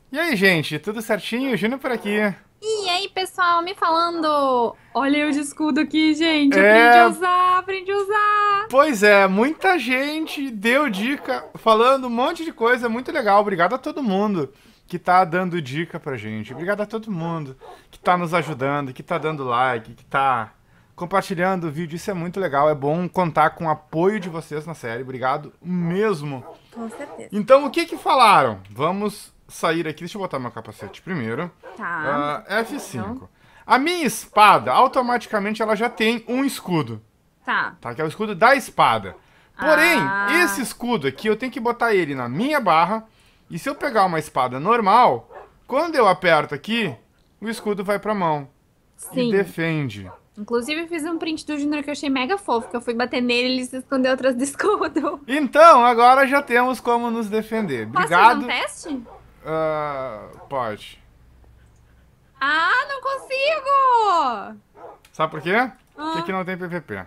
E aí, gente, tudo certinho? Júnior por aqui. E aí, pessoal, me falando. Olha eu de escudo aqui, gente. Aprendi a É, usar, aprendi a usar. pois é, muita gente deu dica, falando um monte de coisa muito legal. Obrigado a todo mundo que tá dando dica pra gente. Obrigado a todo mundo que tá nos ajudando, que tá dando like, que tá compartilhando o vídeo. Isso é muito legal. É bom contar com o apoio de vocês na série. Obrigado mesmo. Com certeza. Então, o que que falaram? Vamos sair aqui. Deixa eu botar meu capacete primeiro. Tá. Então, F5. A minha espada, automaticamente, ela já tem um escudo, tá. tá? Que é o escudo da espada. Porém, esse Ah, escudo aqui, eu tenho que botar ele na minha barra. E se eu pegar uma espada normal, quando eu aperto aqui, o escudo vai pra mão e sim. defende. Inclusive, eu fiz um print do Junior que eu achei mega fofo, que eu fui bater nele e ele se escondeu atrás do escudo. Então, agora já temos como nos defender. Posso fazer um Obrigado. teste? Pode. Ah, não consigo! Sabe por quê? Porque aqui Ah, não tem PVP.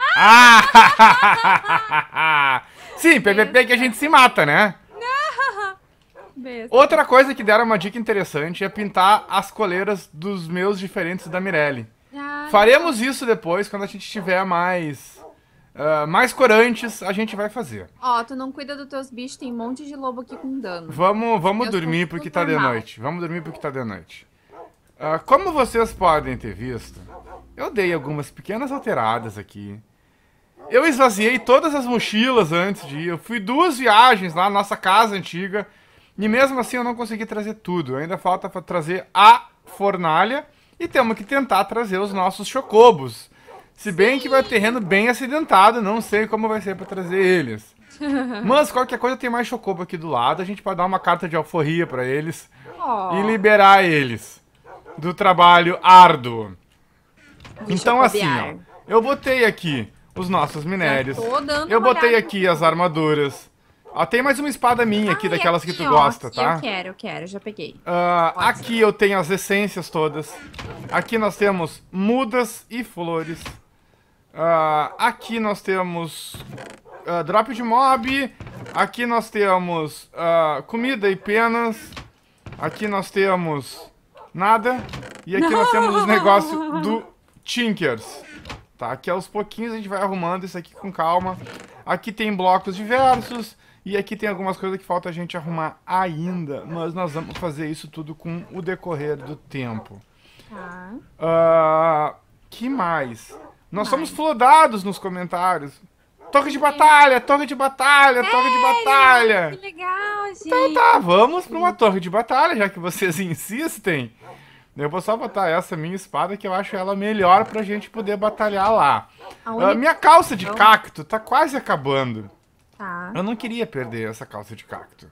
Ah! Sim, PVP que a besta. gente se mata, né? Besta. Outra coisa que deram uma dica interessante é pintar as coleiras dos meus diferentes da Mirelle. Ah, legal. Faremos isso depois, quando a gente tiver mais corantes, a gente vai fazer. Ó, tu não cuida dos teus bichos, tem um monte de lobo aqui com dano. Os Vamos meus estão dormir tudo porque tá de normal. noite. Vamos dormir porque tá de noite. Como vocês podem ter visto, eu dei algumas pequenas alteradas aqui. Eu esvaziei todas as mochilas antes de ir. Eu fui 2 viagens lá na nossa casa antiga. E mesmo assim eu não consegui trazer tudo. Ainda falta pra trazer a fornalha. E temos que tentar trazer os nossos chocobos. Se bem que vai terreno bem acidentado, não sei como vai ser pra trazer eles. Mas qualquer coisa tem mais chocobo aqui do lado. A gente pode dar uma carta de alforria pra eles e Ó, liberar eles do trabalho árduo. de Então assim, ó, chocobiar. eu botei aqui os nossos Já minérios. tô dando Eu uma botei olhada aqui as aqui. armaduras. Ó, tem mais uma espada minha aqui, Ah, e daquelas que tu aqui, ó. gosta, Aqui, tá? eu quero, já peguei. Pode Aqui ser. eu tenho as essências todas. Aqui nós temos mudas e flores. Aqui nós temos drop de mob. Aqui nós temos comida e penas. Aqui nós temos nada. E aqui nós temos os negócios do Tinkers. Tá? Aqui aos pouquinhos a gente vai arrumando isso aqui com calma. Aqui tem blocos diversos. E aqui tem algumas coisas que falta a gente arrumar ainda. Mas nós vamos fazer isso tudo com o decorrer do tempo. Tá. Que mais? Nós somos Mais. flodados nos comentários. Torre de batalha, torre de batalha, torre de Sério? Que batalha. legal, Então tá, gente. vamos pra uma torre de batalha, já que vocês insistem. Eu vou só botar essa minha espada que eu acho ela melhor pra gente poder batalhar lá. A única Minha calça de questão... cacto tá quase acabando. Tá. Eu não queria perder essa calça de cacto.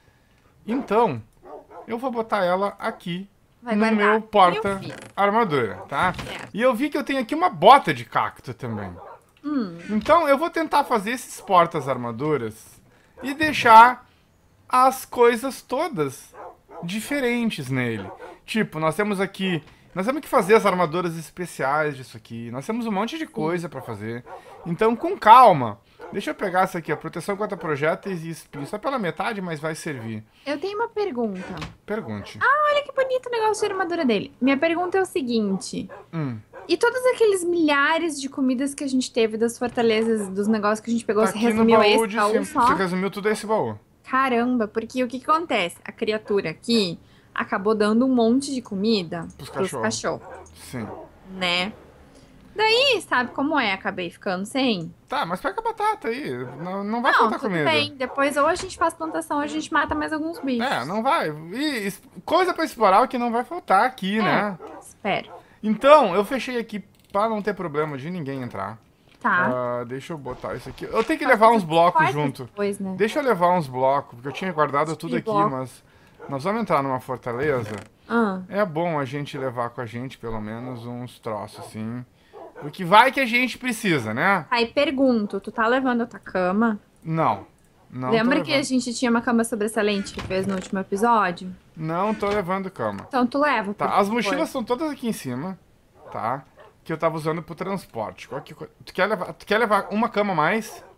Então, eu vou botar ela aqui Vai no guardar. meu Que eu fiz. porta-armadura, tá? Certo. E eu vi que eu tenho aqui uma bota de cacto também. Hum. Então eu vou tentar fazer esses portas-armaduras e deixar as coisas todas diferentes nele. Tipo, nós temos aqui. Nós temos que fazer as armaduras especiais disso aqui. Nós temos um monte de Sim. coisa pra fazer. Então, com calma. Deixa eu pegar essa aqui, a proteção contra projéteis e espinhos. Só pela metade, mas vai servir. Eu tenho uma pergunta. Pergunte. Olha que bonito o negócio de armadura dele. Minha pergunta é o seguinte. Hum, E todos aqueles milhares de comidas que a gente teve das fortalezas, dos negócios que a gente pegou, tá você aqui no resumiu baú esse de baú cima. Você só? resumiu tudo esse baú. Caramba, porque o que que acontece? A criatura aqui acabou dando um monte de comida Pros pros cachorros. cachorros, Sim. né? Daí, sabe como é? Acabei ficando sem. Tá, mas pega a batata aí. Não, não vai Não, faltar tudo comida. bem. Depois ou a gente faz plantação ou a gente mata mais alguns É, bichos. não vai. Coisa pra explorar que não vai faltar aqui, É, né? espero. Então, eu fechei aqui pra não ter problema de ninguém entrar. Tá. Deixa eu botar isso aqui. Eu tenho que Faz levar uns tudo blocos corta junto. depois, né? Deixa eu levar uns blocos, porque eu tinha guardado tudo De aqui, bloco. mas nós vamos entrar numa fortaleza. Ah, É bom a gente levar com a gente, pelo menos, uns troços, assim. Porque vai que a gente precisa, né? aí pergunto, tu tá levando a tua cama? Não. Não tô Lembra que a levando. gente tinha uma cama sobressalente que fez no último episódio? Não tô levando cama. Então tu leva, por Tá, as favor. mochilas estão todas aqui em cima, tá? Que eu tava usando pro transporte. Tu quer levar uma cama a mais?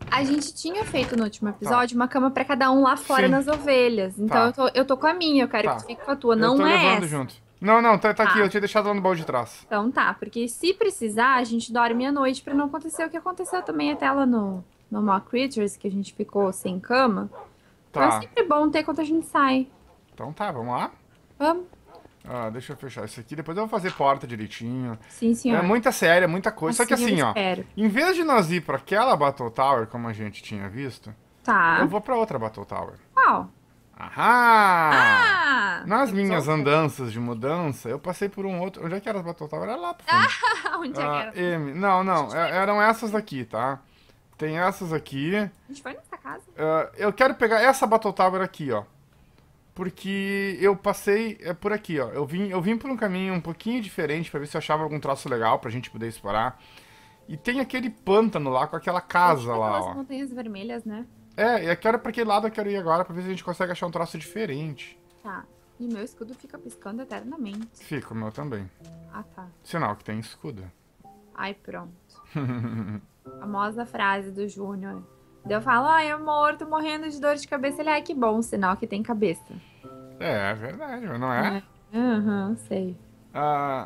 A gente tinha feito no último episódio uma cama pra cada um lá fora Sim. nas ovelhas. Então Tá. eu tô com a minha, eu quero Tá. que tu fique com a tua. Eu Não tô é levando essa. junto. Não, tá aqui. Tá. Eu tinha deixado lá no baú de trás. Então tá, porque se precisar, a gente dorme à noite pra não acontecer o que aconteceu também até lá no Mock Creatures, que a gente ficou sem cama. Então é Tá. sempre bom ter quando a gente sai. Então tá, vamos lá? Vamos? Deixa eu fechar isso aqui. Depois eu vou fazer porta direitinho. Sim, senhor. É muita série, é muita coisa. Só que Assim eu assim, ó. espero. Em vez de nós ir pra aquela Battle Tower, como a gente tinha visto, Tá. eu vou pra outra Battle Tower. Qual? Ahá! Ah! Nas minhas outra? andanças de mudança, eu passei por um outro. Onde é que era as Battle Tower? Era lá pro fundo. Onde é que era? M. Não. Eram essas daqui, tá? Tem essas aqui. A gente foi nessa casa? Eu quero pegar essa Battle Tower aqui, ó. Porque eu passei por aqui, ó. Eu vim por um caminho um pouquinho diferente pra ver se eu achava algum troço legal pra gente poder explorar. E tem aquele pântano lá com aquela casa lá, Aquelas ó. montanhas vermelhas, né? Eu quero pra aquele lado eu quero ir agora pra ver se a gente consegue achar um troço diferente. Tá. E meu escudo fica piscando eternamente. Fica, o meu também. Ah, tá. Sinal que tem escudo. Ai, pronto. Famosa frase do Júnior. Daí eu falo, ai, amor, tô morrendo de dor de cabeça. Ele, ai, que bom, sinal que tem cabeça. É verdade, mas não é? Aham, sei. Ah,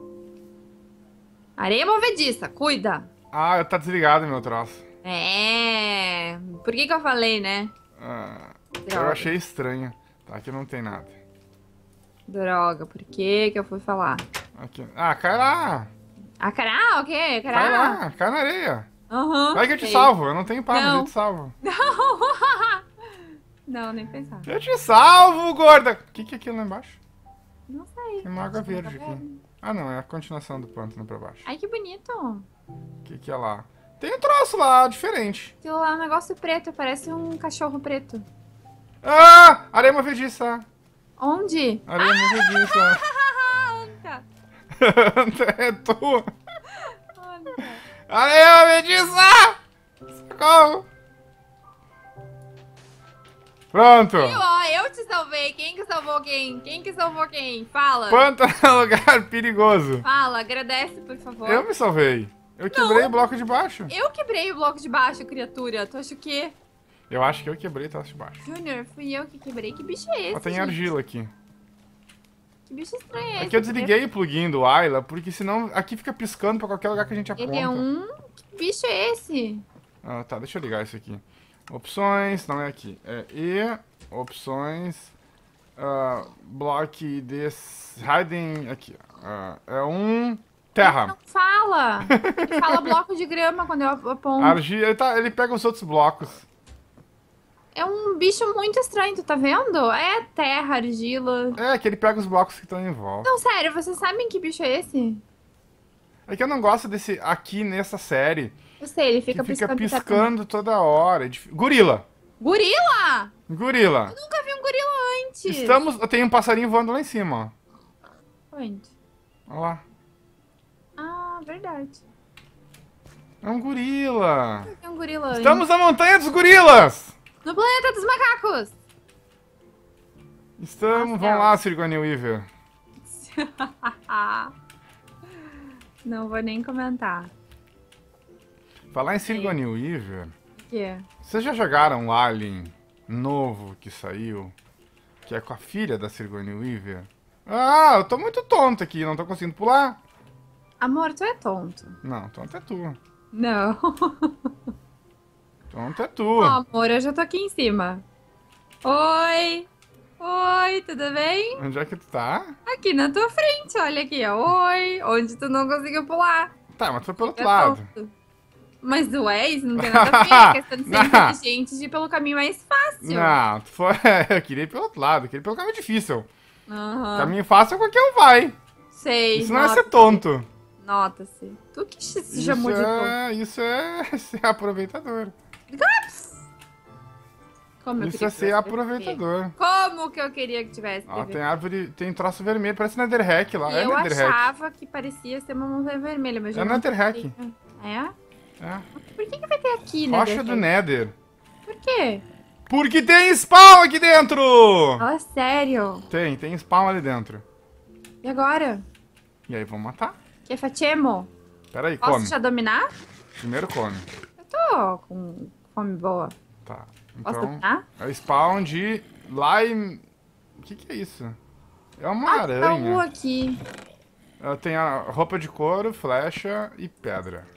Areia movediça, cuida. tá desligado meu troço. É. Por que eu falei, né? Eu Droga. achei estranho. Tá, aqui não tem nada. Droga, por que eu fui falar? Aqui. Cai lá! Ah, cará, o quê? Cai Cará? lá, cai na areia. Aham. Vai que eu te sei. salvo, eu não tenho pá, mas Não. eu te salvo. Não, nem pensar. Eu te salvo, gorda! O que é aquilo lá embaixo? Não sei. Tem uma água verde aqui. Ah, não, é a continuação do pântano pra baixo. Ai, que bonito. O que é lá? Tem um troço lá, diferente. Aquilo lá é um negócio preto, parece um cachorro preto. Areia movediça. Onde? Areia movediça. Anta. É tu. Anta. Areia movediça! Socorro! Pronto. Ó, eu te salvei. Quem que salvou quem? Quem que salvou quem? Fala. Pântano é um lugar perigoso. Fala, agradece, por favor. Eu me salvei. Eu quebrei o bloco de baixo. Eu quebrei o bloco de baixo, criatura. Tu acha o quê? Eu acho que eu quebrei o troço de baixo. Júnior, fui eu que quebrei. Que bicho é esse, Ó, tem gente? argila aqui. Que bicho estranho é esse? Aqui eu desliguei o plugin do Ayla, porque senão aqui fica piscando pra qualquer lugar que a gente aponta. Ele é um... Que bicho é esse? Tá, deixa eu ligar isso aqui. Opções, não é aqui. É E, opções, block this, hiding, aqui. É um terra. Não fala. Ele fala bloco de grama quando eu aponto. Argila, ele pega os outros blocos. É um bicho muito estranho, tu tá vendo? É terra, argila. É, que ele pega os blocos que estão em volta. Não, sério, vocês sabem que bicho é esse? É que eu não gosto desse aqui nessa série, Eu sei, ele que fica fica piscando. piscando toda hora. Gorila! Gorila! Gorila! Nunca vi um gorila antes. Tem um passarinho voando lá em cima, Onde? ó. Olha lá. Ah, verdade. É um gorila. Tem um gorila antes. Estamos na montanha dos gorilas! No planeta dos macacos! Estamos, Nossa, vamos lá, Sigourney Weaver. Não vou nem comentar. Falar em Sigourney Weaver, O quê? vocês já jogaram o Alien novo que saiu? Que é com a filha da Sigourney Weaver? Eu tô muito tonto aqui, não tô conseguindo pular. Amor, tu é tonto. Não, tonto é tu. Não. Tonto é tu. Ó, amor, eu já tô aqui em cima. Oi! Oi, tudo bem? Onde é que tu tá? Aqui na tua frente, olha aqui, ó. Oi! Onde tu não conseguiu pular. Tá, mas tu foi pelo outro É lado. tonto. Mas ué, isso não tem nada a ver. É questão de ser Não. inteligente de ir pelo caminho mais fácil. Não, tu foi. Eu queria ir pelo outro lado, eu queria ir pelo caminho difícil. Aham. Caminho fácil qualquer um vai. Sei. Isso não é ser tonto. Nota-se. Tu que se chamou de tonto. Isso é ser aproveitador. Como eu Isso queria é que ser tivesse aproveitador. TV. Como que eu queria que tivesse Ó, TV? tem árvore, tem troço vermelho, parece Netherrack lá. E É eu Netherrack. achava que parecia ser uma montanha vermelha, mas É já não Netherrack. É? É. Por que vai ter aqui, né? Rocha do Nether. Por quê? Porque tem spawn aqui dentro! Fala sério. Tem spawn ali dentro. E agora? E aí, vamos matar? Que facemo? Pera aí, Posso come. já dominar? Primeiro come. Eu tô com fome boa. Tá. Posso Então, dominar? é spawn de lime... O que que é isso? É uma Tá aranha. aqui. Ela tem a roupa de couro, flecha e pedra.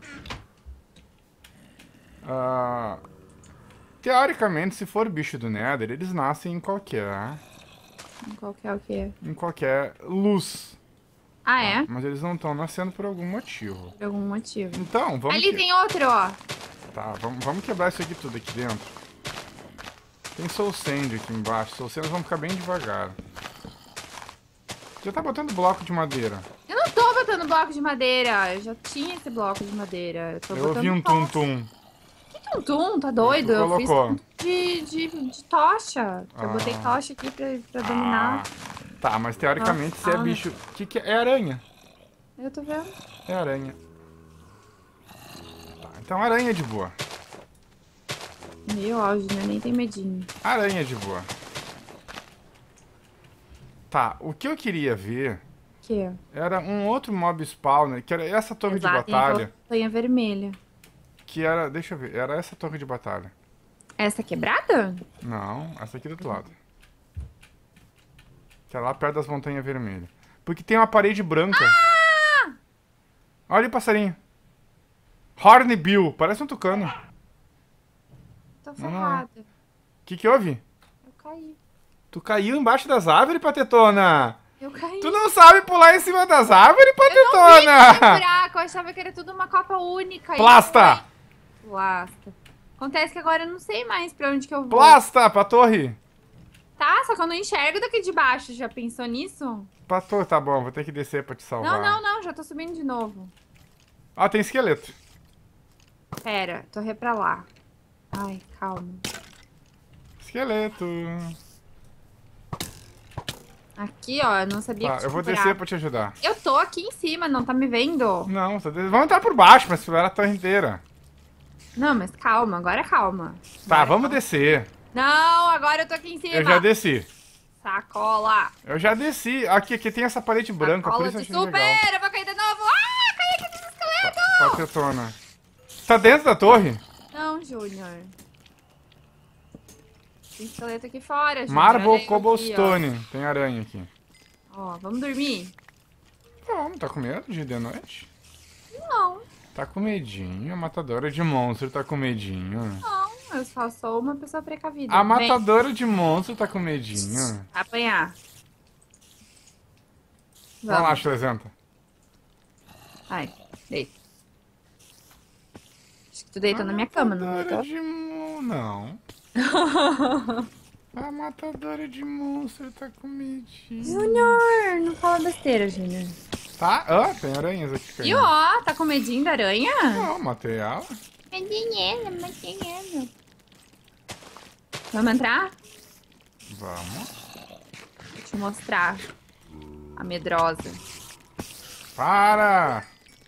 Teoricamente, se for bicho do Nether, eles nascem em qualquer Qualquer o quê? em qualquer luz. Ah, é? Mas eles não estão nascendo por algum motivo. Por algum motivo. Então, vamos... Ali tem outro, ó. Tá, vamos quebrar isso aqui tudo aqui dentro. Tem Soul Sand aqui embaixo. Soul Sand vão ficar bem devagar. Já tá botando bloco de madeira. Eu não tô botando bloco de madeira. Eu já tinha esse bloco de madeira. Eu tô Eu ouvi botando um tum-tum. Que tum-tum? Tá doido? Tu Eu fiz colocou. de tocha. Eu botei tocha aqui pra dominar. Tá, mas teoricamente se é fauna. bicho... O que que é? É aranha. Eu tô vendo. É aranha. Tá, então aranha é de boa. Meu auge, né? Nem tem medinho. Aranha é de boa. Tá, o que eu queria ver Que? era um outro mob spawner, que era essa torre de Exato, batalha. então, Sonha vermelha. Que era... Deixa eu ver. Era essa torre de batalha. Essa quebrada? Não, essa aqui do outro lado. Que é lá perto das montanhas vermelhas. Porque tem uma parede branca. Olha o passarinho. Hornbill. Parece um tucano. Tô ferrada. O que houve? Eu caí. Tu caiu embaixo das árvores, Patetona? Eu caí. Tu não sabe pular em cima das árvores, Eu Patetona? buraco, eu achava que era tudo uma copa única. Plasta! Plasta. Acontece que agora eu não sei mais pra onde que eu vou. Plasta pra torre. Tá, só que eu não enxergo daqui de baixo. Já pensou nisso? Pra torre, tá bom. Vou ter que descer pra te salvar. Não. Já tô subindo de novo. Ah, tem esqueleto. Pera, torre pra lá. Ai, calma. Esqueleto. Aqui, ó, eu não sabia Tá, que eu vou tinha descer buraco. pra te ajudar. Eu tô aqui em cima, não tá me vendo? Não, vamos entrar por baixo pra explorar a torre inteira. Não, mas calma, agora calma. Tá, Agora vamos calma. descer. Não, agora eu tô aqui em cima. Eu já desci. Sacola. Eu já desci. Aqui tem essa parede branca, por Sacola isso eu de achei super, legal. eu vou cair de novo. Ah, caí aqui nesse esqueleto. Patetona. Tá dentro da torre? Não, Júnior. Tem esqueleto aqui fora, Júnior. Marble Aranha aqui, Cobblestone. Tem aranha aqui. Ó, vamos dormir? Vamos, tá com medo de noite? Não, Tá com medinho. A matadora de monstro tá com medinho. não. Eu só sou uma pessoa precavida. A Vem, matadora de monstro tá com medinho. apanhar. Vamos lá, Chlezenta. Ai, deita. Acho que tu deitou na minha cama, não deitou? Não. A matadora de monstro tá com medinho. Júnior, não fala besteira, Júnior. Tá? Ah, tem aranhas aqui E caindo. ó, tá com medinho da aranha? Não, matei ela. Medinho, medinho. Vamos entrar? Vamos. Vou te mostrar. A medrosa. Para!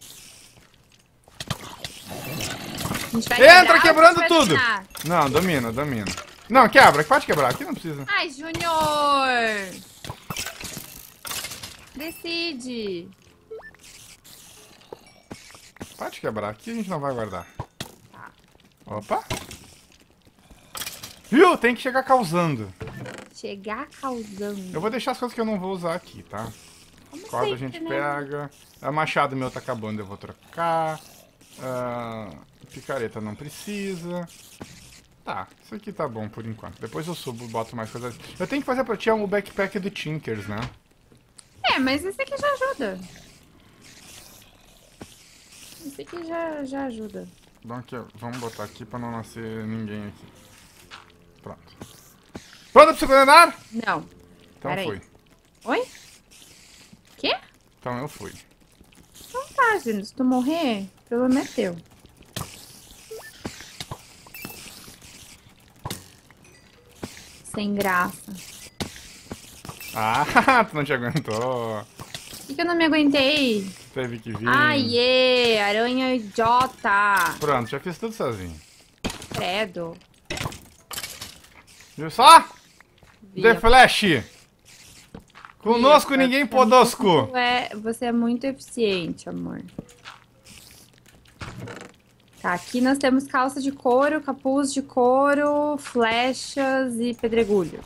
A gente vai Entra quebrar ou quebrando a gente vai tudo! dominar? Não, domina. Não, quebra, pode quebrar. Aqui não precisa. Ai, Júnior! Decide. Pode quebrar. Aqui a gente não vai guardar. Tá. Opa! Viu? Tem que chegar causando. Chegar causando. Eu vou deixar as coisas que eu não vou usar aqui, tá? Como Corda a sempre, gente né? pega. A machado meu tá acabando, eu vou trocar. Picareta não precisa. Tá, isso aqui tá bom por enquanto. Depois eu subo e boto mais coisas. Eu tenho que fazer pra ti o backpack do Tinkers, né? É, mas esse aqui já ajuda. Esse aqui já ajuda. Bom, aqui, ó, vamos botar aqui pra não nascer ninguém aqui. Pronto. Pronto pra você condenar? Não. Então Pera aí. fui. Oi? Quê? Então eu fui. Então tá, Júnior. Se tu morrer, o problema é teu. Sem graça. Ah, tu não te aguentou. Por que eu não me aguentei? Teve que vir. Aie, aranha idiota. Pronto, já fiz tudo sozinho. Credo. Viu só? Via. The Flash. Conosco Via, ninguém você podosco. você é muito eficiente, amor. Tá, aqui nós temos calça de couro, capuz de couro, flechas e pedregulho.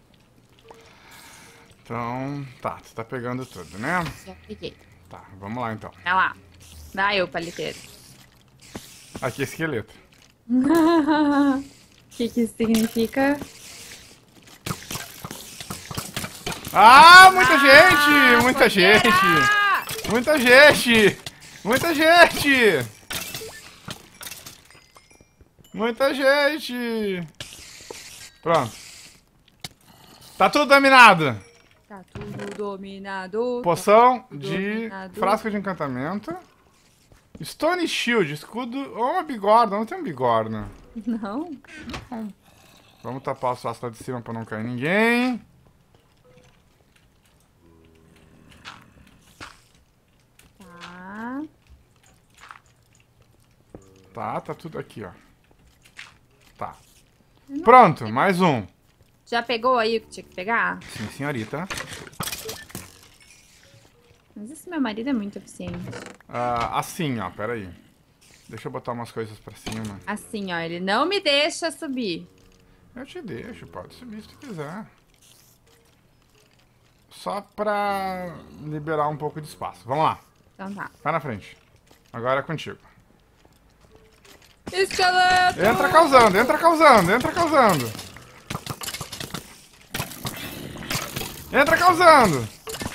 Então, tá, tu tá pegando tudo, né? Já peguei. Tá, vamos lá então. Vai lá. Vai, ô paliteiro. Aqui é esqueleto. O que que isso significa? Ah, muita gente! Muita fogueira! gente! Muita gente! Muita gente! Muita gente! Pronto. Tá tudo dominado. Tá tudo dominado. Poção tudo de dominado. frasco de encantamento. Stone Shield, escudo. Ou uma bigorna, não tem um bigorna. Não. Vamos tapar os laços lá de cima pra não cair ninguém. Tá. Tá tudo aqui, ó. Tá. Pronto, mais um. Já pegou aí o que tinha que pegar? Sim, senhorita. Mas esse meu marido é muito eficiente. Ah, assim, ó, peraí. Deixa eu botar umas coisas pra cima. Assim, ó, ele não me deixa subir. Eu te deixo, pode subir se tu quiser. Só pra liberar um pouco de espaço. Vamos lá, Então tá. vai na frente. Agora é contigo. Esqueleto! Entra causando, entra causando, entra causando. Entra causando.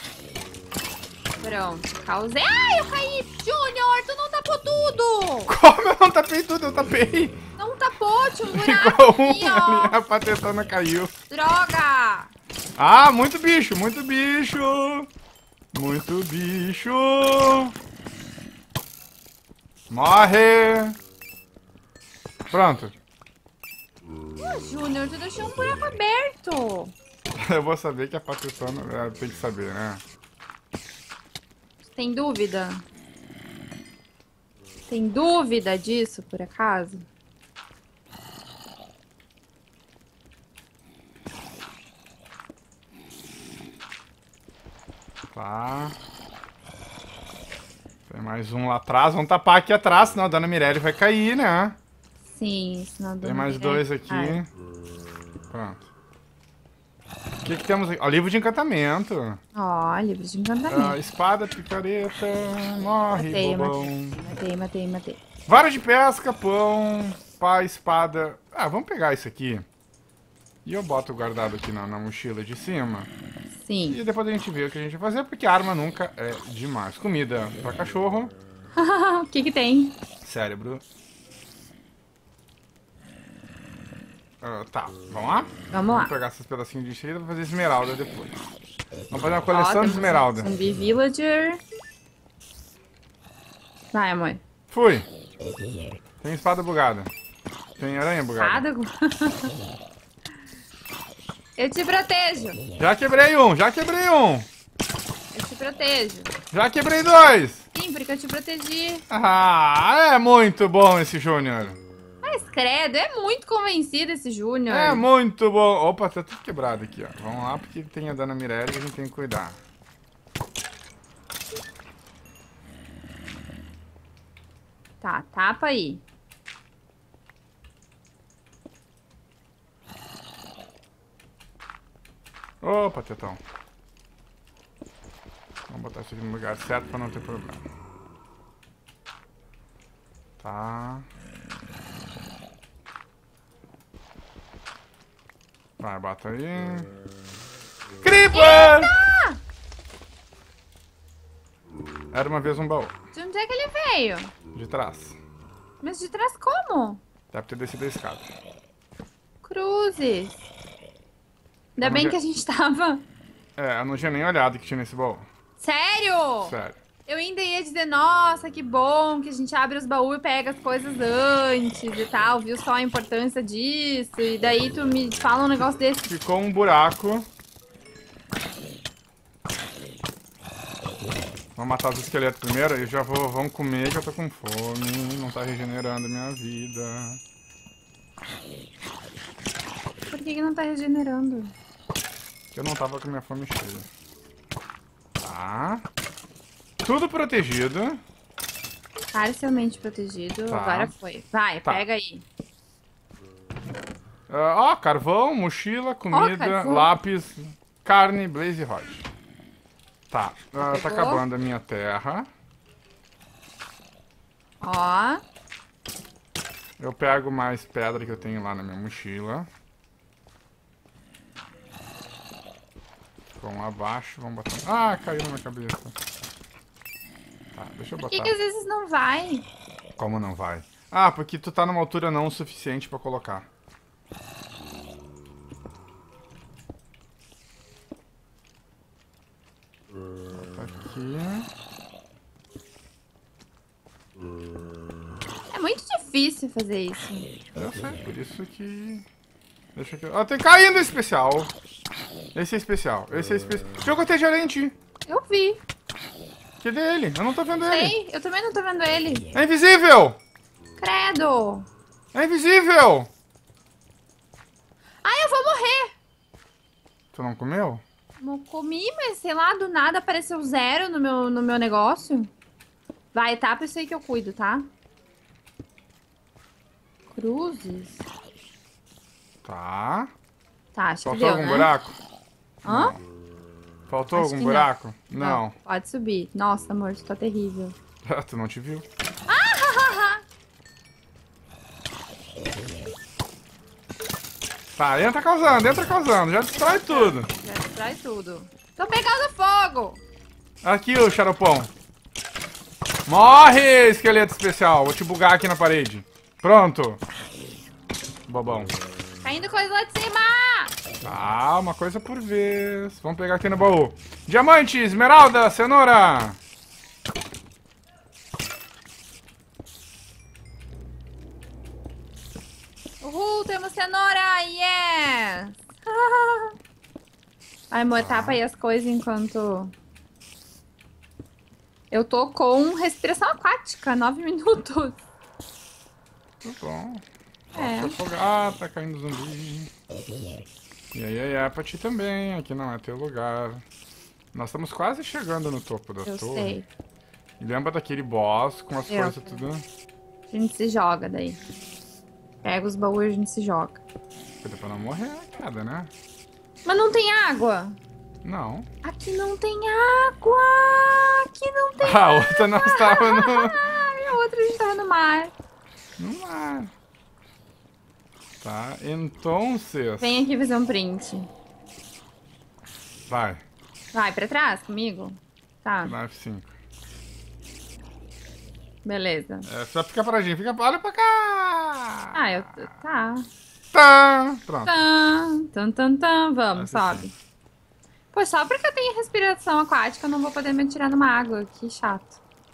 Pronto, causei. Ai, eu caí! Júnior, tu não tapou tudo! Como eu não tapei tudo? Eu tapei. Não tapou, tinha um Ficou buraco aqui, uma ali, ó. a patetona caiu. Droga! Ah, muito bicho, muito bicho. Muito bicho. Morre. Pronto. Ô, Júnior, tu deixou um buraco aberto. Eu vou saber que a patetona tem que saber, né? Tem dúvida? Tem dúvida disso, por acaso? Tá. Tem mais um lá atrás. Vamos tapar aqui atrás, senão a dona Mirelle vai cair, né? Sim, senão... Tem mais dois aqui. Pronto. O que temos aqui? Ó, livro de encantamento. Ó, livro de encantamento. Ah, espada, picareta. Morre, Matei, bobão. matei. Vara de pesca, pão, pá, espada. Ah, vamos pegar isso aqui. E eu boto guardado aqui na mochila de cima. Sim. E depois a gente vê o que a gente vai fazer, porque arma nunca é demais. Comida pra cachorro. O que que tem? Cérebro. Tá, vamos lá? Vamos lá. pegar esses pedacinhos de enxerida pra fazer esmeralda depois. Vamos fazer uma Ó, coleção de temos esmeralda. um Zumbi Villager. Vai, amor. Fui. Tem espada bugada. Tem aranha bugada. Espada? Eu te protejo. Já quebrei um, já quebrei um. Eu te protejo. Já quebrei dois. Sim, porque eu te protegi. Ah, é muito bom esse Júnior. Mas credo, é muito convencido esse Júnior. É muito bom. Opa, tá tudo quebrado aqui, ó. Vamos lá, porque tem a dona Mirelle que a gente tem que cuidar. Tá, tapa aí. Opa, tetão. Vamos botar isso aqui no lugar certo pra não ter problema. Tá. Vai, bota aí. Creeper! Era uma vez um baú. De onde é que ele veio? De trás. Mas de trás como? Deve ter descido a escada. Cruzes. Ainda Vamos bem ver. que a gente tava... É, eu não tinha nem olhado que tinha nesse baú. Sério? Sério. Eu ainda ia dizer, nossa, que bom que a gente abre os baús e pega as coisas antes e tal, viu só a importância disso, e daí tu me fala um negócio desse. Ficou um buraco. Vamos matar os esqueletos primeiro e já vamos comer que eu tô com fome. Não tá regenerando a minha vida. Por que não tá regenerando? Que eu não tava com a minha fome cheia. Tá. Tudo protegido. Parcialmente protegido. Tá. Agora foi. Vai, Tá. pega aí. Ó, carvão, mochila, comida, carvão. lápis, carne, blaze rod. Tá, tá Pegou? acabando a minha terra. Ó. Eu pego mais pedra que eu tenho lá na minha mochila. Vamos abaixo, vamos botar... Ah, caiu na minha cabeça. Tá, deixa eu Por botar. que às vezes não vai? Como não vai? Ah, porque tu tá numa altura não o suficiente pra colocar. Tá aqui. É muito difícil fazer isso. Eu sei, por isso que... Deixa aqui... Ó, tem caindo especial. Esse é especial, esse é especial. Jogo até gerente. Eu vi. Cadê ele? Eu não tô vendo ele. Sei, eu também não tô vendo ele. É invisível! Credo. É invisível! Ai, eu vou morrer. Tu não comeu? Não comi, mas sei lá, do nada apareceu 0 no meu negócio. Vai, tapa isso aí que eu cuido, tá? Cruzes. Tá. Tá, acho que Faltou deu, algum né? buraco? Hã? Faltou Acho algum que buraco? Não. Pode subir. Nossa, amor, tu tá terrível. Tu não te viu. Tá, entra causando. Já destrói tudo. Já destrói tudo. Tô pegando fogo! Aqui, ô xaropão. Morre, esqueleto especial. Vou te bugar aqui na parede. Pronto. Bobão. Caindo coisa lá de cima! Tá, uma coisa por vez. Vamos pegar aqui no baú. Diamante, esmeralda, cenoura. Uhul, temos cenoura! Yes! Ai, amor, tapa aí as coisas enquanto... Eu tô com respiração aquática, 9 minutos. Tá bom. É. Ah, tá caindo zumbi. E aí, é pra ti também. Aqui não é teu lugar. Nós estamos quase chegando no topo da Eu torre. sei. E lembra daquele boss com as Eu. coisas tudo... A gente se joga daí. Pega os baús e a gente se joga. Cuida pra não morrer na queda, né? Mas não tem água! Não. Aqui não tem água! Aqui não tem A outra não estava no... água! E a outra a gente tava no mar. no mar. Tá, então... Vem aqui fazer um print. Vai. Vai, pra trás comigo? Tá, Na F5. beleza. É, só fica paradinho. Olha pra cá! Ah, eu... Tá. Tá. Pronto. Tan. Vamos, Vai ser sobe. Pô, só porque eu tenho respiração aquática eu não vou poder me atirar numa água. Que chato.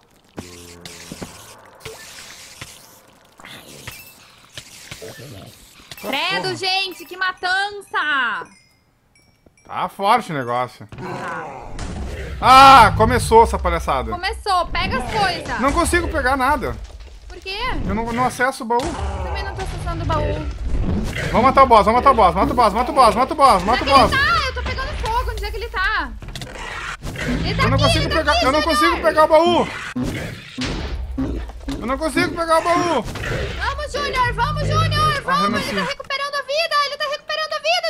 Credo, gente, que matança! Tá forte o negócio. Tá. Ah, começou essa palhaçada. Começou, pega as coisas. Não consigo pegar nada. Por quê? Eu não acesso o baú. Também não tô acessando o baú. Vamos matar o boss, Mata o boss. Onde é que ele tá? Eu tô pegando fogo. Onde é que ele tá? Ele tá Eu não aqui, consigo ele tá pegar, aqui, eu não Júnior. consigo pegar o baú. Eu não consigo pegar o baú. Vamos, Júnior, vamos, Júnior. Vamos, renasci. ele tá recuperando a vida. Ele tá recuperando a vida,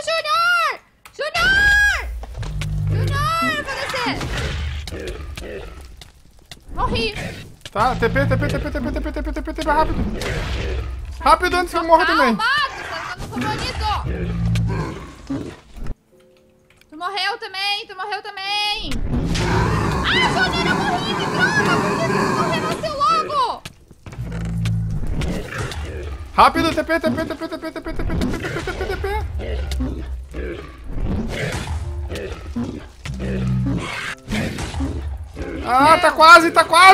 Júnior. Júnior, vou descer. Morri. Tá, TP, rápido. Rápido antes que eu morra também. Calma, tu tá ficando bonito. Tu morreu também. Ah, Júnior, eu morri, que droga. Por que tu não renasceu logo? Rápido, TP. Ah, tá quase.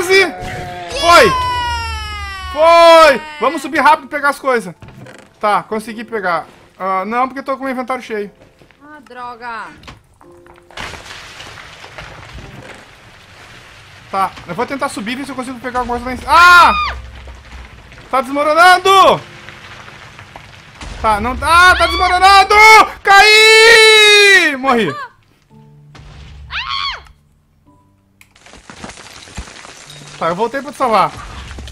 Foi! Vamos subir rápido e pegar as coisas. Tá, consegui pegar. Não, porque eu tô com o inventário cheio. Ah, droga. Tá, eu vou tentar subir e ver se eu consigo pegar alguma coisa lá em cima. Ah! Tá desmoronando! Tá, não... Ah, tá desmoronando! Caí! Morri. Tá, eu voltei pra te salvar.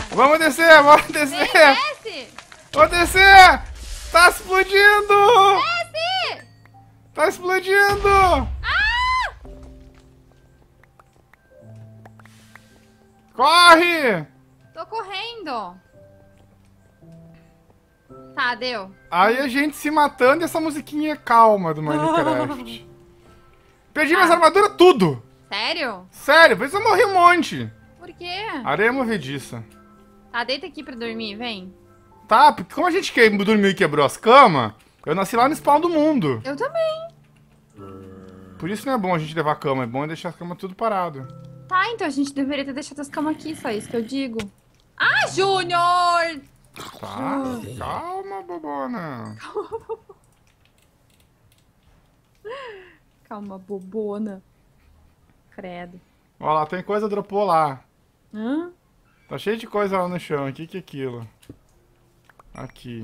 Vamos descer, vamos descer. Desce! Vou descer. Tá explodindo. Desce! Tá explodindo. Corre. Tô correndo. Tá, deu. Aí a gente se matando e essa musiquinha calma do Minecraft. Perdi minhas armaduras tudo. Sério? Sério, por isso eu morri um monte. Por quê? Areia movediça. Tá, deita aqui pra dormir, vem. Tá, porque como a gente dormiu e quebrou as camas, eu nasci lá no spawn do mundo. Eu também. Por isso não é bom a gente levar a cama, é bom deixar as camas tudo parado. Tá, então a gente deveria ter deixado as camas aqui, só isso que eu digo. Ah, Júnior! Tá, calma, bobona. Calma, bobona. Credo. Ó lá, tem coisa, dropou lá. Hã? Tá cheio de coisa lá no chão, o que que é aquilo? Aqui.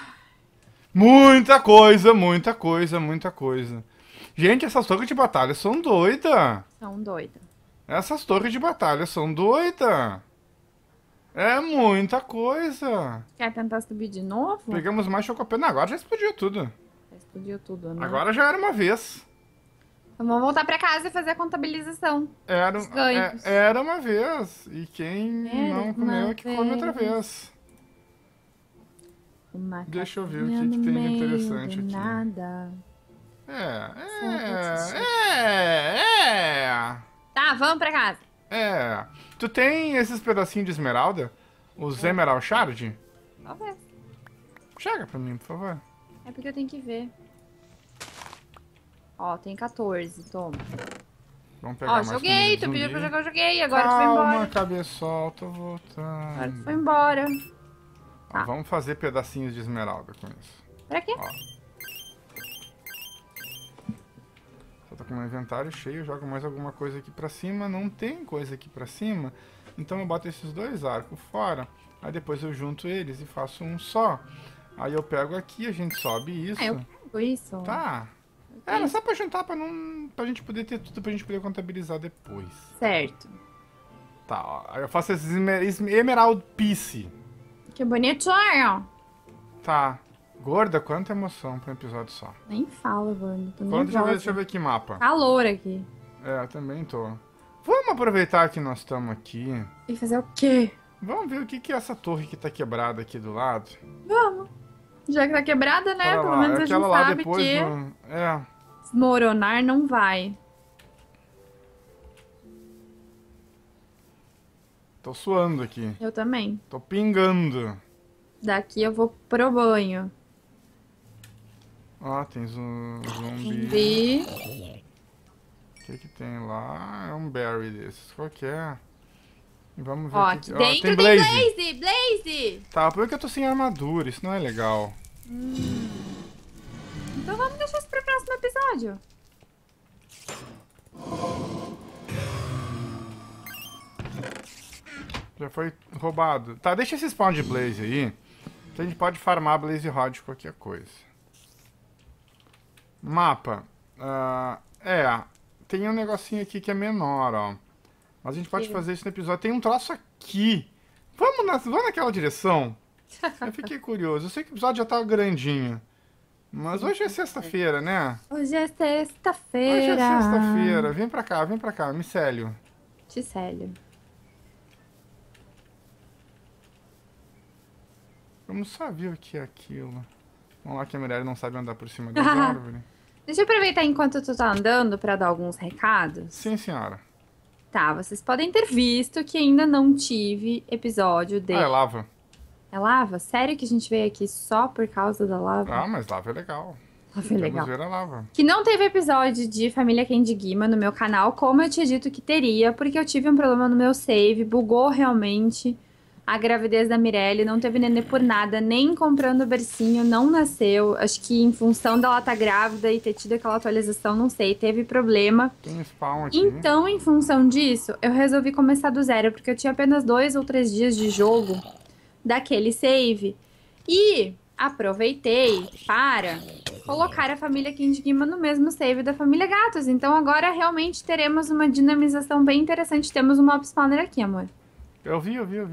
Muita coisa, muita coisa, muita coisa. Gente, essas torres de batalha são doidas. São doida. Essas torres de batalha são doidas. É muita coisa. Quer tentar subir de novo? Pegamos mais chocopena. Agora já explodiu tudo. Já explodiu tudo, né? Agora já era uma vez. Então vamos voltar pra casa e fazer a contabilização. Era, Os ganhos. era uma vez. E quem Era não comeu uma é que come outra vez. Uma Deixa eu ver o casinha que, que no tem de meio interessante do aqui. Nada. Tá, vamos pra casa. Tu tem esses pedacinhos de esmeralda? Os Emerald Shard? Talvez. Chega pra mim, por favor. É porque eu tenho que ver. Ó, tem 14, toma. Vamos pegar Ó, mais joguei, comida de tu pediu zumbi. pra jogar, eu joguei. Agora tu foi Calma, embora. cabeçol, tô voltando. Agora tu foi embora. Tá. Vamos fazer pedacinhos de esmeralda com isso. Pra quê? Ó. Só tô com o meu inventário cheio, jogo mais alguma coisa aqui pra cima. Não tem coisa aqui pra cima. Então eu boto esses dois arcos fora. Aí depois eu junto eles e faço um só. Aí eu pego aqui, a gente sobe isso. Ah, eu pego isso. Tá. Era só pra juntar, pra gente poder ter tudo, pra gente poder contabilizar depois. Certo. Tá, ó. Aí eu faço esses Emerald Piece. Que bonitinho. Tá. Gorda, quanta emoção pra um episódio só. Nem fala, Wanda. Tô Deixa eu nervosa. ver aqui mapa. Calor aqui. É, eu também tô. Vamos aproveitar que nós estamos aqui. E fazer o quê? Vamos ver o que que é essa torre que tá quebrada aqui do lado. Vamos. Já que tá quebrada, né? Olha Pelo lá, menos é a gente aquela lá sabe depois que É. desmoronar não vai. Tô suando aqui. Eu também. Tô pingando. Daqui eu vou pro banho. Ó, tem zumbi. Vi. O que que tem lá? É um berry desses. Qual que é? Vamos ver Ó, o aqui que que... dentro tem tem blaze. Blaze! Blaze! Tá, por que eu tô sem armadura? Isso não é legal. Então vamos deixar isso pro próximo episódio. Já foi roubado. Tá, deixa esse spawn de blaze aí. Que a gente pode farmar blaze rod qualquer coisa. Mapa. Tem um negocinho aqui que é menor, ó. Mas a gente pode fazer isso no episódio. Tem um troço aqui. Vamos naquela direção? Eu fiquei curioso. Eu sei que o episódio já tá grandinho. Mas hoje é sexta-feira, né? Hoje é Hoje é sexta-feira. sexta-feira. Vem pra cá, micélio. Ticélio. Vamos só ver o que é aquilo. Vamos lá que a Mirelle não sabe andar por cima das árvores. Deixa eu aproveitar enquanto tu tá andando pra dar alguns recados. Sim, senhora. Tá, vocês podem ter visto que ainda não tive episódio de... Ah, é lava. É lava? Sério que a gente veio aqui só por causa da lava? Ah, mas lava é legal. Lava é legal. Vamos ver a lava. Que não teve episódio de Família Kendigima no meu canal, como eu tinha dito que teria, porque eu tive um problema no meu save, bugou realmente a gravidez da Mirelle, não teve nenê por nada, nem comprando o bercinho, não nasceu. Acho que em função dela estar grávida e ter tido aquela atualização, não sei, teve problema. Tem spawn aqui. Então, em função disso, eu resolvi começar do zero, porque eu tinha apenas 2 ou 3 dias de jogo daquele save. E aproveitei para colocar a família Kendigima no mesmo save da família Gatos. Então agora realmente teremos uma dinamização bem interessante. Temos um mob spawner aqui, amor. Eu vi.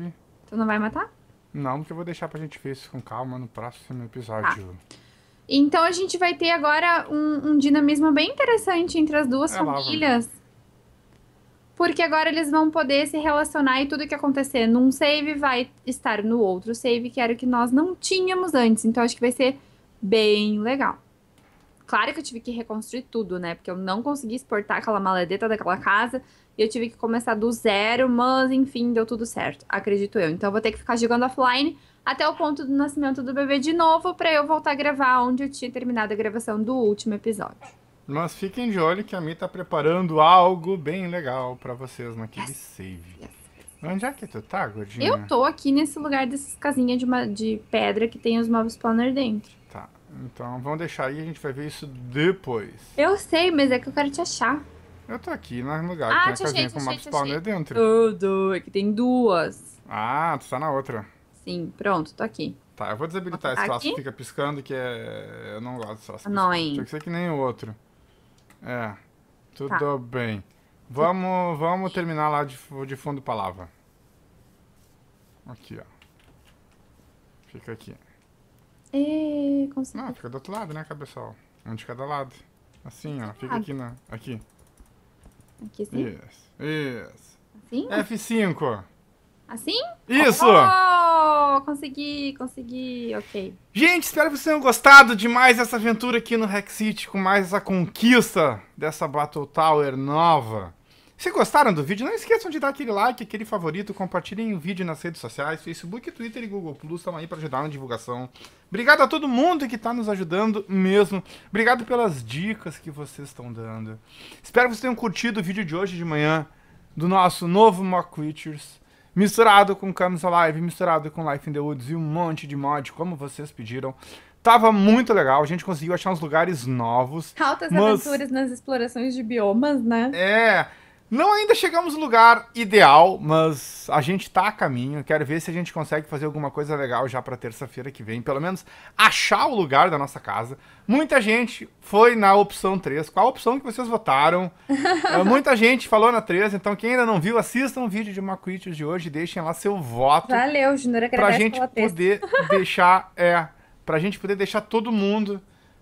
Tu não vai matar? Não, porque eu vou deixar pra gente ver isso com calma no próximo episódio. Então a gente vai ter agora um dinamismo bem interessante entre as duas famílias. Porque agora eles vão poder se relacionar e tudo que acontecer num save vai estar no outro save, que era o que nós não tínhamos antes. Então acho que vai ser bem legal. Claro que eu tive que reconstruir tudo, né? Porque eu não consegui exportar aquela maledeta daquela casa. E eu tive que começar do zero, mas enfim, deu tudo certo. Acredito eu. Então eu vou ter que ficar jogando offline até o ponto do nascimento do bebê de novo, pra eu voltar a gravar onde eu tinha terminado a gravação do último episódio. Mas fiquem de olho que a Mi tá preparando algo bem legal pra vocês naquele save. Onde é que tu tá, gordinha? Eu tô aqui nesse lugar dessas casinhas de pedra que tem os mob spawner dentro. Tá, então vamos deixar aí, a gente vai ver isso depois. Eu sei, mas é que eu quero te achar. Eu tô aqui no lugar que tem a casinha com o mob spawner dentro. Tudo, aqui tem duas. Ah, tu tá na outra. Sim, pronto, tô aqui. Tá, eu vou desabilitar esse troço que fica piscando, que eu não gosto desse troço. Tinha que ser que nem o outro. É, tudo bem. Vamos terminar lá de fundo pra lava. Aqui, ó. Fica aqui. Consegui. Não, fica do outro lado, né, cabeçal? Um de cada lado. Assim, ó. Fica aqui na... Aqui. Aqui sim? Isso. Assim? F5. Assim? Isso! Oh, consegui, ok. Gente, espero que vocês tenham gostado de mais essa aventura aqui no Hack City, com mais essa conquista dessa Battle Tower nova. Se gostaram do vídeo, não esqueçam de dar aquele like, aquele favorito, compartilhem o vídeo nas redes sociais, Facebook, Twitter e Google+, estão aí para ajudar na divulgação. Obrigado a todo mundo que está nos ajudando mesmo. Obrigado pelas dicas que vocês estão dando. Espero que vocês tenham curtido o vídeo de hoje de manhã, do nosso novo Mock Creatures, misturado com Camus Alive, misturado com Life in the Woods e um monte de mod, como vocês pediram. Tava muito legal, a gente conseguiu achar uns lugares novos. Altas aventuras nas explorações de biomas, né? Não ainda chegamos no lugar ideal, mas a gente tá a caminho. Quero ver se a gente consegue fazer alguma coisa legal já pra terça-feira que vem. Pelo menos achar o lugar da nossa casa. Muita gente foi na opção 3. Qual a opção que vocês votaram? Muita gente falou na 3, então quem ainda não viu, assistam o vídeo de Mock Creatures de hoje e deixem lá seu voto. Valeu, Junior, pra gente poder deixar... pra gente poder deixar todo mundo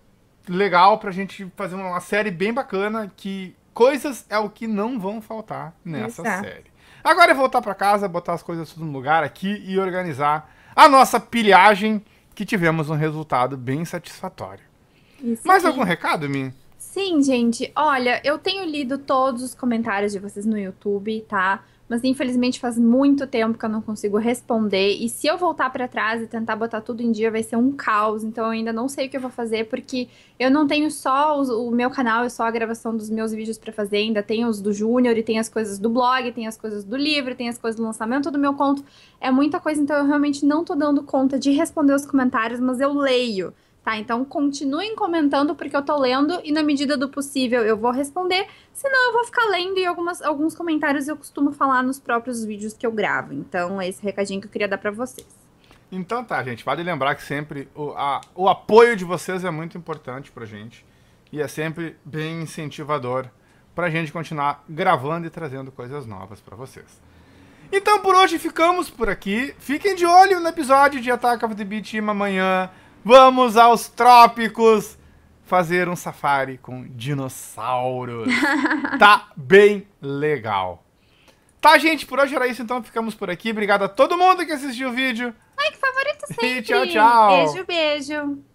legal, pra gente fazer uma série bem bacana que... Coisas é o que não vão faltar nessa série. Agora é voltar pra casa, botar as coisas tudo no lugar aqui e organizar a nossa pilhagem, que tivemos um resultado bem satisfatório. Mais algum recado, Min? Sim, gente. Olha, eu tenho lido todos os comentários de vocês no YouTube, tá? Mas infelizmente faz muito tempo que eu não consigo responder. E se eu voltar pra trás e tentar botar tudo em dia, vai ser um caos. Então eu ainda não sei o que eu vou fazer, porque eu não tenho só o meu canal e só a gravação dos meus vídeos pra fazer. Ainda tem os do Júnior, e tem as coisas do blog, tem as coisas do livro, tem as coisas do lançamento do meu conto. É muita coisa, então eu realmente não tô dando conta de responder os comentários, mas eu leio. Tá, então continuem comentando porque eu tô lendo e na medida do possível eu vou responder, senão eu vou ficar lendo e alguns comentários eu costumo falar nos próprios vídeos que eu gravo. Então é esse recadinho que eu queria dar pra vocês. Então tá, gente, vale lembrar que sempre o apoio de vocês é muito importante pra gente e é sempre bem incentivador pra gente continuar gravando e trazendo coisas novas pra vocês. Então por hoje ficamos por aqui, fiquem de olho no episódio de Attack of the Bee Team amanhã. Vamos aos trópicos fazer um safari com dinossauros. Tá bem legal. Tá, gente, por hoje era isso, então ficamos por aqui. Obrigado a todo mundo que assistiu o vídeo. Like, favorito sempre. E tchau, tchau. Beijo, beijo.